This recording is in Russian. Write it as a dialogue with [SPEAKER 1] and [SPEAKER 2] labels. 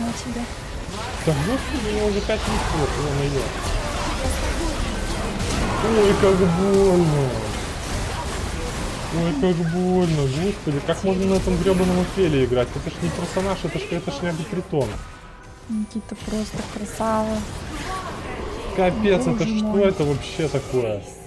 [SPEAKER 1] на тебя.
[SPEAKER 2] Да господи, у меня уже 5 листов, ё-моё. Ой, как больно. Ой, как больно, господи, как можно на этом гребаном Офеле играть? Это ж не персонаж, это ж не Агапритон.
[SPEAKER 1] Никита просто красава.
[SPEAKER 2] Капец, это
[SPEAKER 1] Боже
[SPEAKER 2] что
[SPEAKER 1] мой.
[SPEAKER 2] это вообще такое?